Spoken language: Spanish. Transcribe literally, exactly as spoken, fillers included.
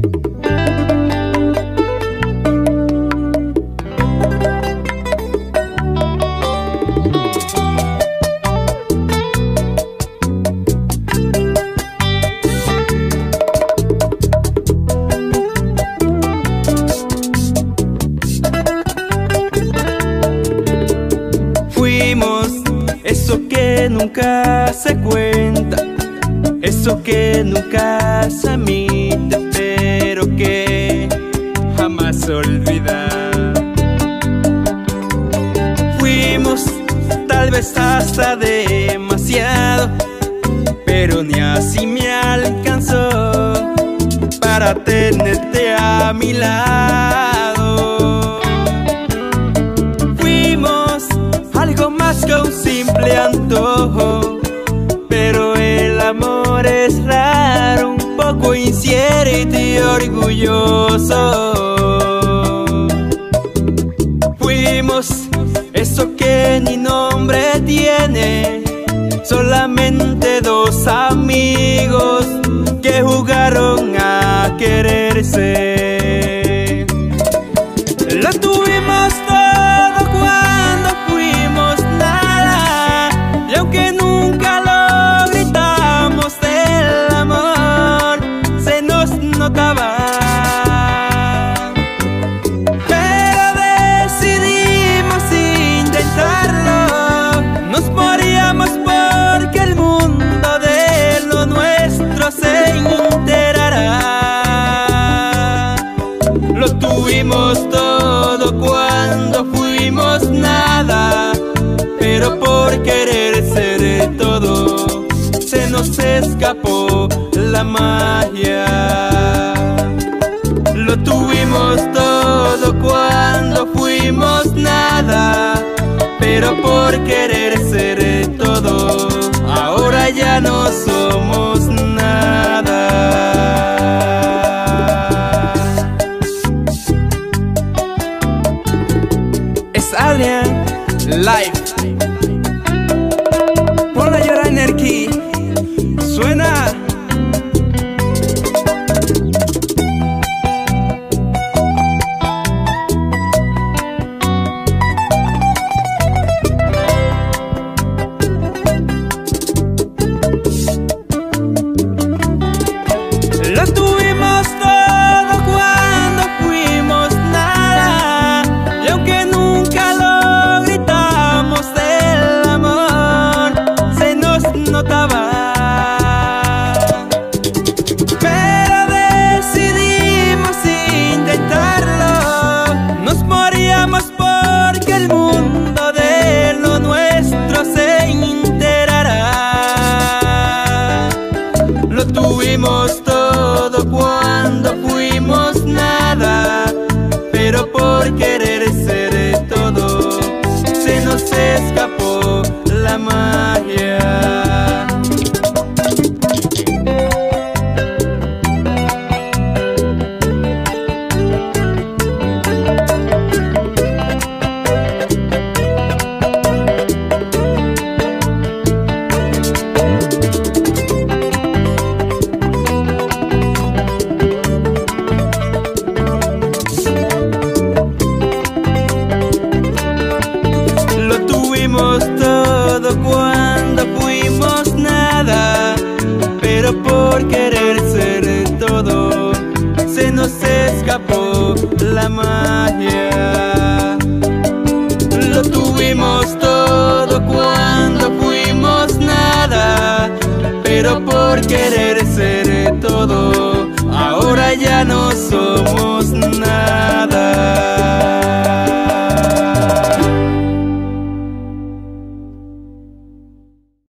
Eso que nunca se cuenta, eso que nunca se admite, pero que jamás se olvida. Fuimos tal vez hasta demasiado, pero ni así me alcanzó para tenerte a mi lado. Fuimos algo más que un simple antojo, pero el amor es raro, un poco incierto y orgulloso. Fuimos eso que ni nombre tiene, solamente dos amigos que jugaron a quererse. Lo tuvimos todo cuando fuimos nada, y aunque nunca lo gritamos, el amor se nos notaba. Pero decidimos intentarlo, nos moríamos porque el mundo de lo nuestro se enterará. Lo tuvimos todo cuando fuimos nada, pero por querer ser todo se nos escapó la magia. Lo tuvimos todo cuando fuimos nada, pero por querer ser todo ahora ya no somos nada. Es Alien Live. Por la llora energía suena. Lo tuvimos todo cuando fuimos nada, y aunque nunca lo gritamos, el amor se nos notaba. Pero decidimos intentarlo, nos moríamos porque el mundo de lo nuestro se enterará. Lo tuvimos todo cuando fuimos nada, pero por querer ser todo se nos escapó la magia. Todo cuando fuimos nada, pero por querer ser todo se nos escapó la magia. Lo tuvimos todo cuando fuimos nada, pero por querer ser todo ahora ya no somos nada.